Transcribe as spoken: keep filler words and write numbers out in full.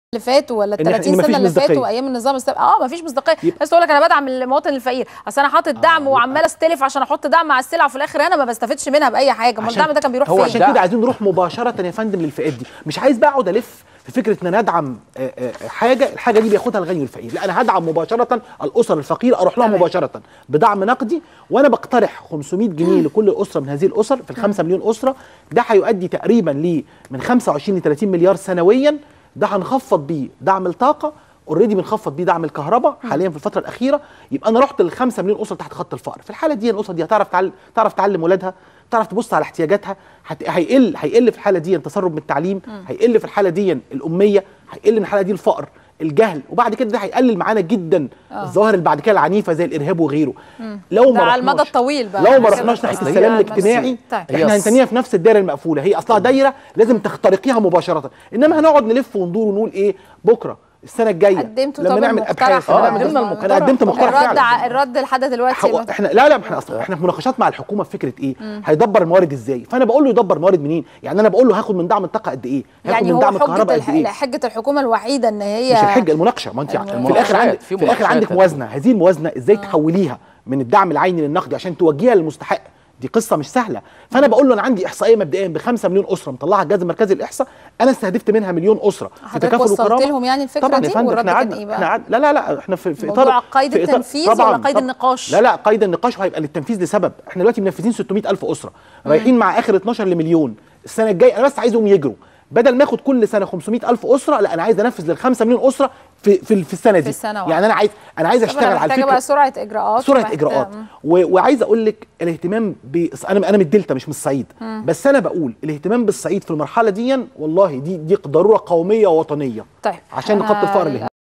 اللي فاتوا ولا ال إن إحنا- تلاتين إن سنه مفيش اللي مصداقية. فاتوا ايام النظام السابق اه مفيش مصداقيه. يبقى- بس تقول لك انا بدعم المواطن الفقير، اصل انا حاطط دعم آه، وعمال استلف عشان احط دعم على السلعه وفي الاخر انا ما بستفدش منها باي حاجه. امال عشان- الدعم ده كان بيروح هو فين؟ عشان كده عايزين نروح مباشره يا فندم للفئات دي. مش عايز بقى اقعد الف في فكره ان انا ادعم آه، آه، حاجه الحاجه دي بياخدها الغني والفقير، لا انا هدعم مباشره الاسر الفقيره، اروح لها تمام. مباشره بدعم نقدي، وانا بقترح خمسمية جنيه لكل اسره من هذه الاسر في الخمسة مليون اسره. ده هيؤدي تقريبا ل من خمسة وعشرين ل ثلاثين مليار سنويا. ده هنخفض بيه دعم الطاقه، اوريدي بنخفض بيه دعم الكهرباء حاليا في الفتره الاخيره. يبقى انا رحت للخمسة مليون اسره تحت خط الفقر. في الحاله دي الاسره دي هتعرف تعلم تعرف تعلم ولادها، تعرف تبص على احتياجاتها، هت... هيقل هيقل في الحاله دي التسرب من التعليم، هيقل في الحاله دي الاميه، هيقل من الحاله دي الفقر، الجهل، وبعد كده ده هيقلل معانا جدا آه. الظواهر اللي بعد كده العنيفه زي الارهاب وغيره. لو ما ده على المدى رحناش الطويل بقى لو ما عشان رحناش ناحيه أصل السلام هي الاجتماعي طيب. احنا هنتنيها في نفس الدايره المقفوله، هي اصلها دايره لازم تخترقيها مباشره. انما هنقعد نلف وندور ونقول ايه بكره السنه الجايه قدمتوا لما طب نعمل المقترح ابحاث ولا هنعمل- قدمنا انا المقترح؟ قدمت مقترح الرد فعلا. ع- الرد لحد دلوقتي هو احنا لا لا احنا اصلا احنا في مناقشات مع الحكومه في فكره ايه؟ هيدبر الموارد ازاي؟ فانا بقول له يدبر موارد منين؟ يعني انا بقول له هاخد من دعم الطاقه قد ايه؟ هاخد يعني من هو دعم حجه الكهرباء الح... قد ايه؟ حجه الحكومه الوحيده ان هي مش الحجه، المناقشه. ما انت في المناقشات. الاخر عندك في في الاخر عندك مناقشات. موازنه، هذه الموازنه ازاي آه. تحوليها من الدعم العيني للنقدي عشان توجهها للمستحق؟ دي قصه مش سهله. فانا بقول له انا عندي احصائيه مبدئيا ب خمسة مليون اسره مطلعها الجهاز المركزي للاحصاء، انا استهدفت منها مليون اسره في حضرتك تكافل وصلت وكرامه. لهم يعني الفكره طبعا دي يا فندم والرد احنا كان قعدنا ايه بقى؟ احنا قعدنا لا لا لا احنا في في موضوع اطار قيد في إطار- التنفيذ طبعاً ولا قيد طبعاً. النقاش؟ لا لا قيد النقاش، وهيبقى للتنفيذ لسبب احنا دلوقتي منفذين ستمية ألف اسره رايحين مع اخر اتناشر لمليون السنه الجايه. انا بس عايزهم يجروا بدل ما اخد كل سنه خمسمية ألف اسره، لا انا عايز انفذ للخمسة مليون اسره في في, في السنه دي في السنة واحدة. يعني انا عايز انا عايز اشتغل على محتاجه الفكره بقى سرعه اجراءات سرعه ومحتاجة- اجراءات و... وعايز اقول لك الاهتمام ب... انا انا من الدلتا مش من الصعيد، بس انا بقول الاهتمام بالصعيد في المرحله دي والله دي دي ضروره قوميه ووطنيه طيب عشان نخط الفقر اللي هناك.